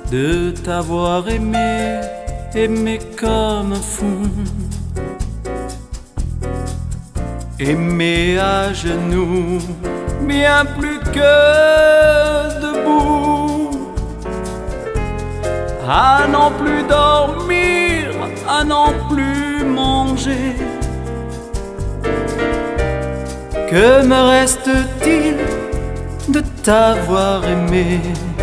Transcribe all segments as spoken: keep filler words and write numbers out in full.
de t'avoir aimé, aimé comme un fou, aimé à genoux, bien plus que debout, à n'en plus dormir, à n'en plus manger. Que me reste-t-il de t'avoir aimé?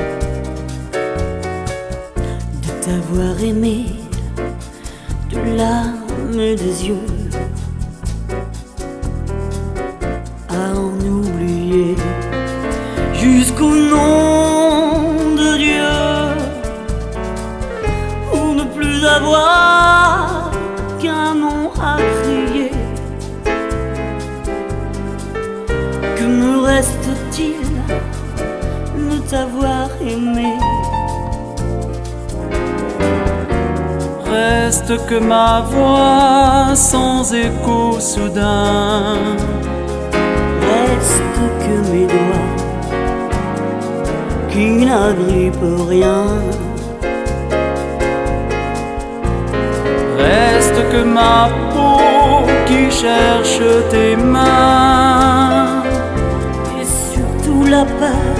De t'avoir aimé, de larmes des yeux, à en oublier jusqu'au nom de Dieu, pour ne plus avoir qu'un nom à crier. Que me reste-t-il de t'avoir aimé? Reste que ma voix sans écho soudain, reste que mes doigts qui n'agrippent rien, reste que ma peau qui cherche tes mains, et surtout la peur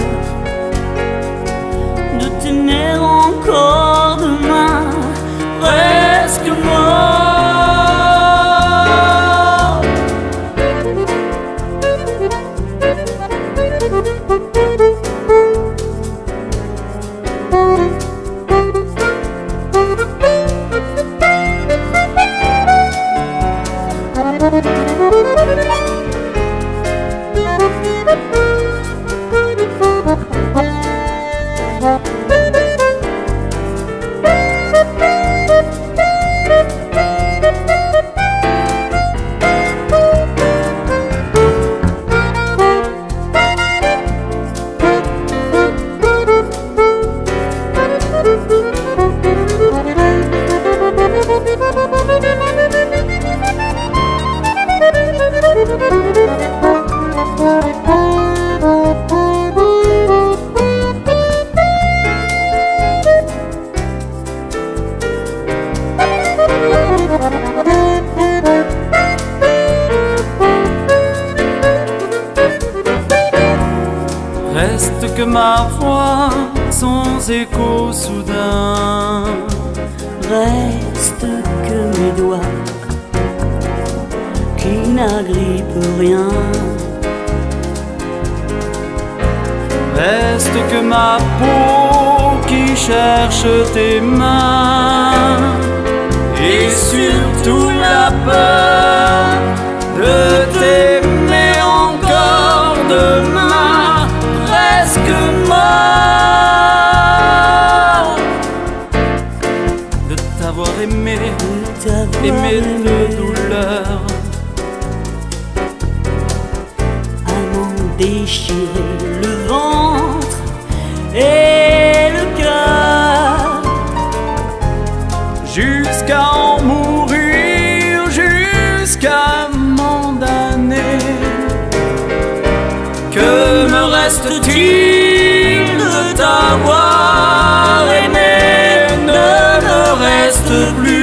de t'aimer encore demain. Presque mort. Reste que ma voix sans écho soudain, reste que mes doigts qui n'agrippent rien, reste que ma peau qui cherche tes mains, et surtout la peur de t'aimer encore demain. Presque mort de t'avoir aimé, aimé de douleur, à m'en déchirer le ventre et le cœur, jusqu'à en mourir, jusqu'à m'en damner. Que me reste-t-il de t'avoir aimé? Ne me reste plus